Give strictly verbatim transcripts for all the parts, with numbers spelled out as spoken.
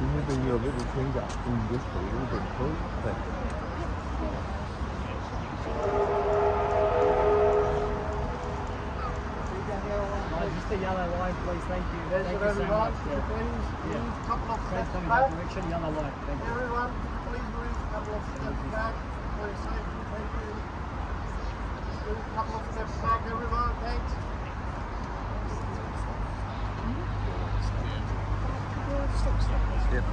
今天对你有没有添加？你的手有点抠，对。 Just the yellow line, please. Thank you. Thank you so much. Yeah. Please, Yeah. couple of Train's steps coming back. that direction. Yellow line. Thank you. Everyone, please move a couple of steps back for your safety. Thank you. Just move a couple of steps back, everyone. Thanks. Yep.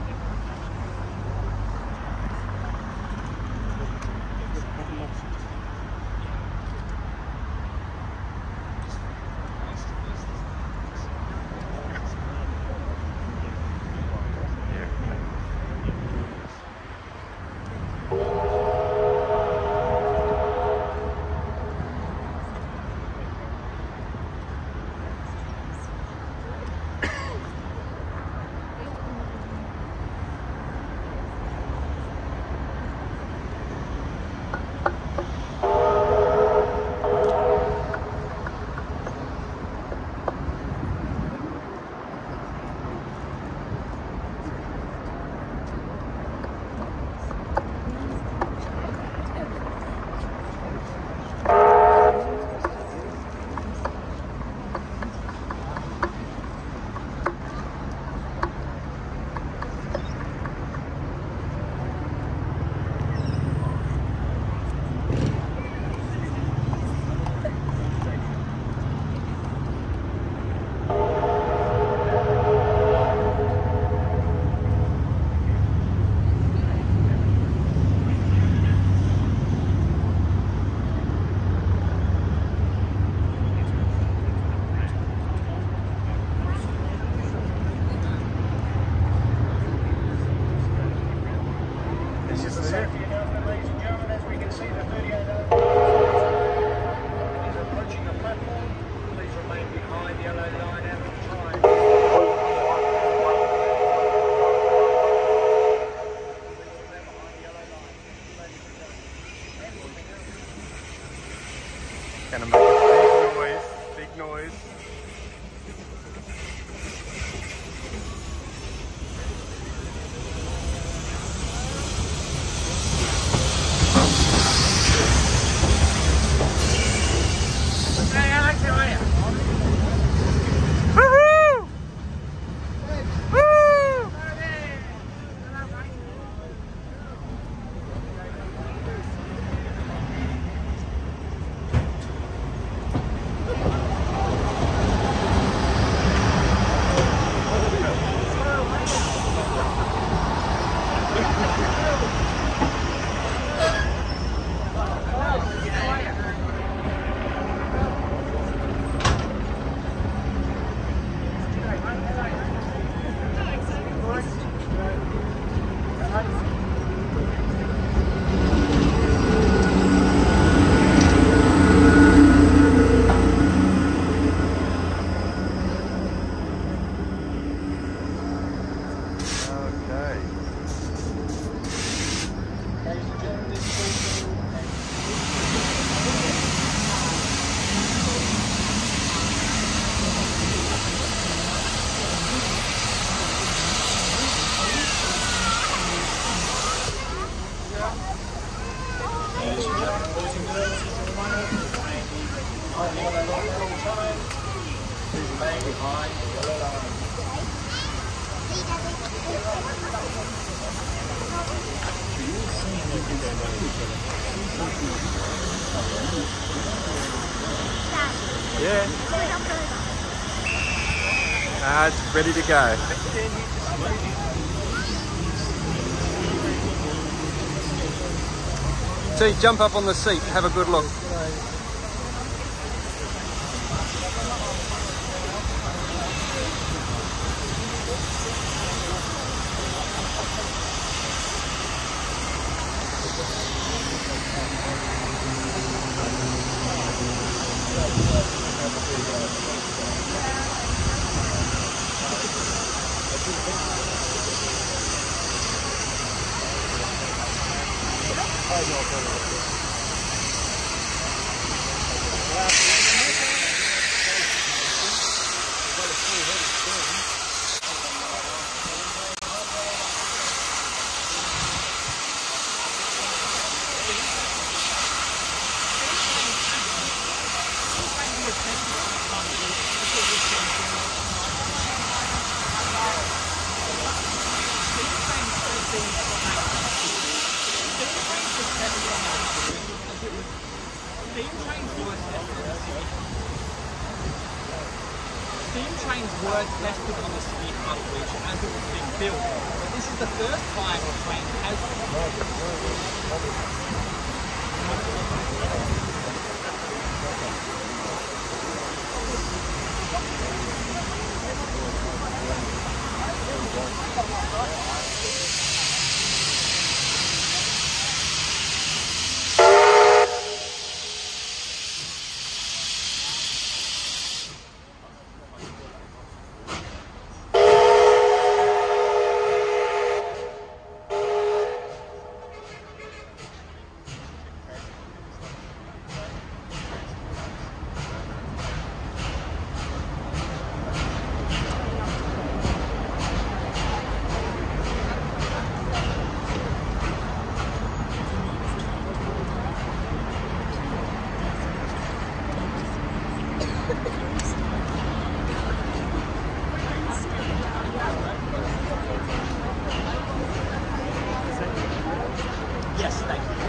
Gonna make a big noise, big noise. Hey Alex, how are you? Woohoo! Woo! Yeah. Ah, it's ready to go. T, jump up on the seat, have a good look. steam trains were tested on the Sydney Harbour Bridge as it was being built, but this is the first time a train has... Yes, thank you.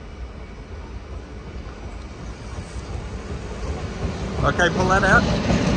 Okay, pull that out.